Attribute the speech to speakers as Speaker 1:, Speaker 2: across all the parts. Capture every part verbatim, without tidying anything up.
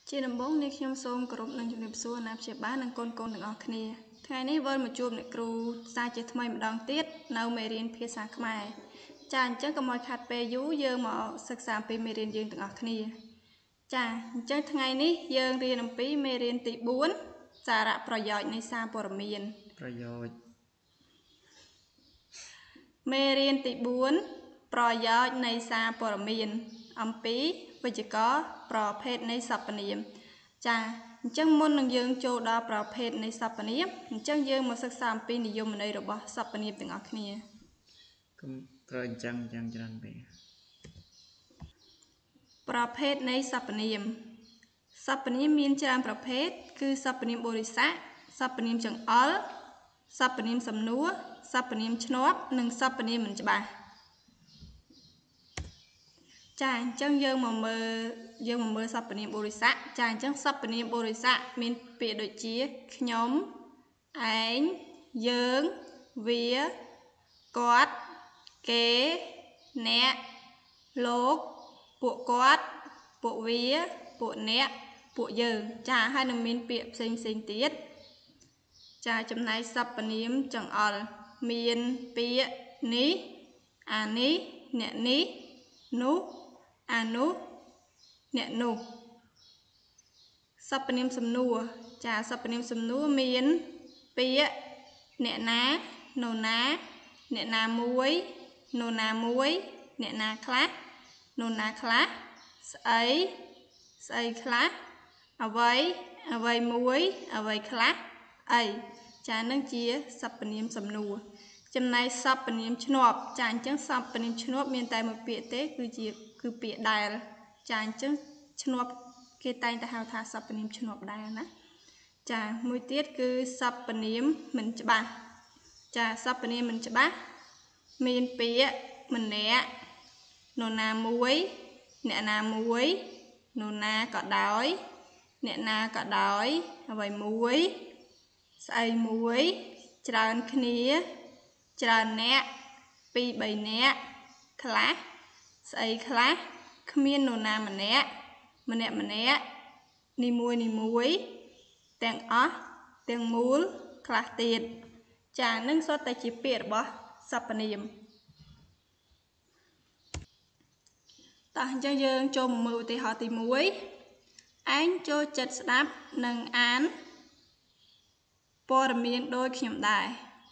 Speaker 1: ជាដំបូងនេះខ្ញុំសូមគោរពនឹងជំរាបសួរអាណាព្យាបាលនិងកូនកូនទាំងអស់គ្នាថ្ងៃនេះវិលមកជួបអ្នកគ្រូសាជាថ្មីម្ដងទៀតនៅមេរៀនភាសាខ្មែរចាអញ្ចឹងកុំឲ្យខាត់ពេលយូរយើងមកសិក្សាអំពីមេរៀនយើងទាំងអស់គ្នាចាអញ្ចឹងថ្ងៃនេះយើងរៀនអំពីមេរៀនទីបួនសារៈប្រយោជន៍នៃសារព័ត៌មានប្រយោជន៍មេរៀនទីបួនប្រយោជន៍នៃសារព័ត៌មានអំពីវេយ្យាករណ៍ប្រភេទនៃសព្វនាមចាអញ្ចឹងមុននឹងយើងចូលដល់ប្រភេទនៃសព្វនាមអញ្ចឹងយើងមកសិក្សាអំពីនិយមន័យរបស់សព្វនាមទាំងអស់គ្នាកុំត្រូវអញ្ចឹងអញ្ចឹងច្រើនពេកប្រភេទនៃសព្វនាមសព្វនាមមានច្រើនប្រភេទគឺសព្វនាមបរិស័កសព្វនាមចង្អុលសព្វនាមសំណួរសព្វនាមឈ្នាប់និងសព្វនាមមិនច្បាស់ចាអញ្ចឹងយើងមកមើលយើងមកមើលសព្វនាមបរិស័កចាអញ្ចឹងសព្វនាមបរិស័កមានពាក្យដូចជាខ្ញុំឯងយើងវាគាត់គេអ្នកលោកពួកគាត់ពួកវាពួកអ្នកពួកយើងចាហើយនឹងមានពាក្យផ្សេងផ្សេងទៀតចាចំណែកសព្វនាមចង្អុលមានពាក្យនេះអានេះអ្នកនេះនោះអានោះអ្នកនោះសព្វនាមសំណួរចាសព្វនាមសំណួរមានពាក្យអ្នកណានរណាអ្នកណាមួយនរណាមួយអ្នកណាខ្លះនរណាខ្លះស្អីស្អីខ្លះអ្វីអ្វីមួយអ្វីខ្លះអីចានឹងជាសព្វនាមសំណួរចំណែកសព្វនាមឈ្នាប់ចាអញ្ចឹងសព្វនាមឈ្នាប់មានតែមួយពាក្យទេគឺជាគឺពាក្យដែលចាអញ្ចឹងឈ្នាប់គេតែងតែហៅថាសព្វនាមឈ្នាប់ដែរណាចាមួយទៀតគឺសព្វនាមមិនច្បាស់ចាសព្វនាមមិនច្បាស់មានពាក្យម្នាក់នរណាមួយអ្នកណាមួយនរណាក៏ដោយអ្នកណាក៏ដោយអ្វីមួយស្អីមួយច្រើនគ្នាច្រើនអ្នកពីរបីនាក់ខ្លះស្អីខ្លះគ្មាននរណាម្នាក់ម្នាក់ម្នាក់នីមួយនីមួយទាំងអស់ទាំងមូលខ្លះទៀតចានឹងសុទ្ធតែជាពាក្យរបស់សព្វនាមតោះអញ្ចឹងយើងចូលមកមើលឧទាហរណ៍ទីមួយឯងចូលចិត្តស្ដាប់និងអានព័ត៌មានដូចខ្ញុំដែរ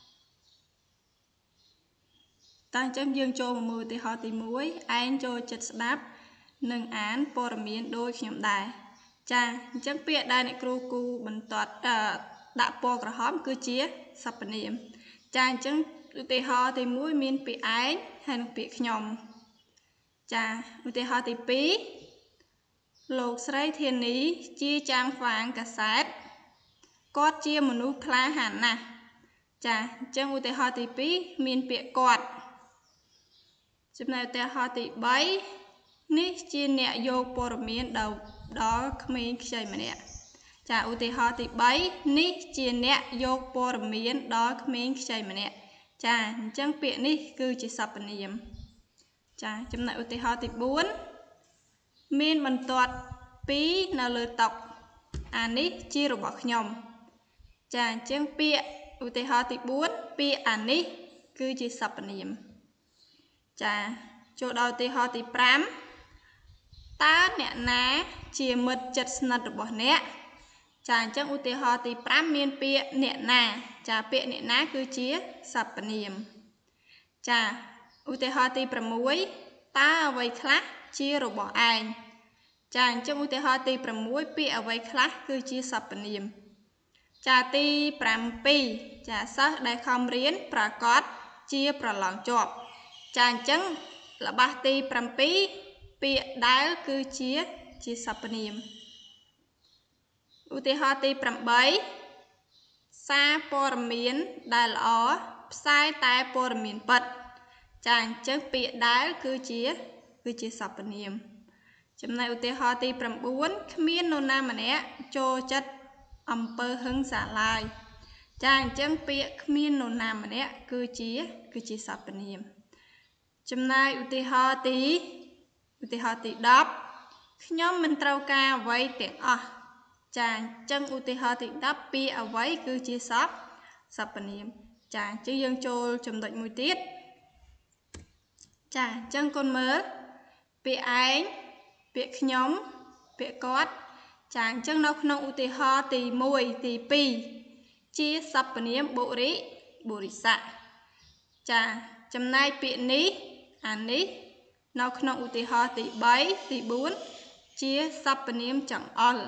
Speaker 1: តោះអញ្ចឹងយើងចូលមកមើលឧទាហរណ៍ទីមួយឯងចូលចិត្តស្ដាប់និងអានព័ត៌មានដូចខ្ញុំដែរចាអញ្ចឹងពាក្យដែលអ្នកគ្រូគូបន្ទាត់ដាក់ពណ៌ក្រហមគឺជាសព្វនាមចាអញ្ចឹងឧទាហរណ៍ទីមួយមានពាក្យឯងហើយនិងពាក្យខ្ញុំចាឧទាហរណ៍ទីពីរលោកស្រីធានីជាចាំហ្វាងកាសែតគាត់ជាមនុស្សក្លាហានណាស់ចាអញ្ចឹងឧទាហរណ៍ទីពីរមានពាក្យគាត់ចំណែកឧទាហរណ៍ទីបីនេះជាអ្នកយកព័ត៌មានដល់ដល់ក្មេងខ្ចីម្នាក់ចាឧទាហរណ៍ទីបីនេះជាអ្នកយកព័ត៌មានដល់ក្មេងខ្ចីម្នាក់ចាអញ្ចឹងពាក្យនេះគឺជាសព្វនាមចាចំណែកឧទាហរណ៍ទីបួនមានបន្ទាត់ពីរនៅលើតុអានេះជារបស់ខ្ញុំចាអញ្ចឹងពាក្យឧទាហរណ៍ទីបួនពាក្យអានេះគឺជាសព្វនាមចាចូលដល់ឧទាហរណ៍ទីប្រាំតើអ្នកណាជាមិត្តជិតស្និទ្ធរបស់អ្នកចាអញ្ចឹងឧទាហរណ៍ទីប្រាំមានពាក្យអ្នកណាចាពាក្យអ្នកណាគឺជាសព្វនាមចាឧទាហរណ៍ទីប្រាំមួយតើអ្វីខ្លះជារបស់ឯងចាអញ្ចឹងឧទាហរណ៍ទីប្រាំមួយពាក្យអ្វីខ្លះគឺជាសព្វនាមចាទីប្រាំពីរចាសិស្សដែលខំរៀនប្រកាសជាប្រឡងជាប់ចាអញ្ចឹងល្បះទីប្រាំពីរពាក្យដែលគឺជាជាសព្វនាមឧទាហរណ៍ទីប្រាំបីសារព័ត៌មានដែលល្អផ្សាយតែព័ត៌មានពិតចាអញ្ចឹងពាក្យដែលគឺជាគឺជាសព្វនាមចំណែកឧទាហរណ៍ទីប្រាំបួនគ្មាននរណាម្នាក់ចូលចិត្តអំពើហិង្សាឡើយចាអញ្ចឹងពាក្យគ្មាននរណាម្នាក់គឺជាគឺជាសព្វនាមចំណែកឧទាហរណ៍ទីឧទាហរណ៍ទីដប់ខ្ញុំមិនត្រូវការអ្វីទាំងអស់ចាអញ្ចឹងឧទាហរណ៍ទីដប់ពាក្យអ្វីគឺជាសព្ទសព្វនាមចាអញ្ចឹងយើងចូលចំណុចមួយទៀតចាអញ្ចឹងកូនមើលពាក្យឯងពាក្យខ្ញុំពាក្យគាត់ចាអញ្ចឹងនៅក្នុងឧទាហរណ៍ទីមួយទីពីរជាសព្វនាមបុរិបុរិស័កចាចំណែកពាក្យនេះអានេះនៅក្នុងឧទាហរណ៍ទីបីទីបួនជាសព្វនាមចង្អុល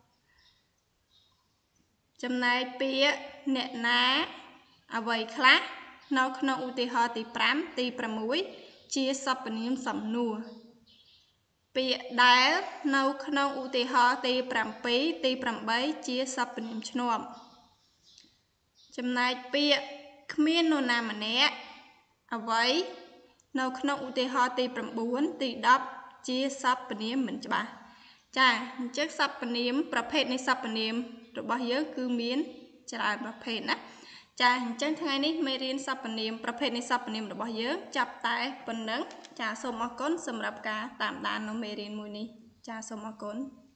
Speaker 1: ចំណែកពាក្យអ្នកណាអ្វីខ្លះនៅក្នុងឧទាហរណ៍ទីប្រាំទីប្រាំមួយជាសព្វនាមសំណួរពាក្យដែលនៅក្នុងឧទាហរណ៍ទីប្រាំពីរទីប្រាំបីជាសព្វនាមឈ្នាប់ចំណែកពាក្យគ្មាននរណាម្នាក់អ្វីនៅក្នុងឧទាហរណ៍ទីប្រាំបួនទីដប់ជាសព្វនាមមិនច្បាស់ចាអញ្ចឹងសព្វនាមប្រភេទនៃសព្វនាមរបស់យើងគឺមានច្រើនប្រភេទណាចាអញ្ចឹងថ្ងៃនេះមេរៀនសព្វនាមប្រភេទនៃសព្វនាមរបស់យើងចាប់តែប៉ុណ្ណឹងចាសូមអរគុណសម្រាប់ការតាមដាននៅមេរៀនមួយនេះចាសូមអរគុណ